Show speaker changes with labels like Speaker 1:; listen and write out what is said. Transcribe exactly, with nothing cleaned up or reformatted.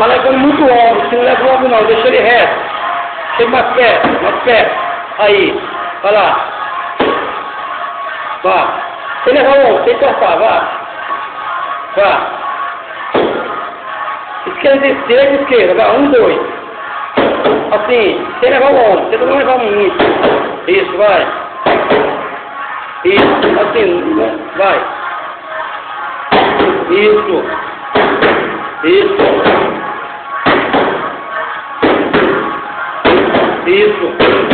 Speaker 1: Tá levando muito ombro, se não leva o ombro não, deixa ele reto. Chega mais perto, mais perto. Aí, vai lá. Vá. Sem levar o ombro, sem tortar, vá. Vá. Esquerda, direita e esquerda, vá. Um, dois. Assim, sem levar o ombro, tenta não levar muito. Isso, vai. Isso, assim, vai. Isso. Isso. Isso.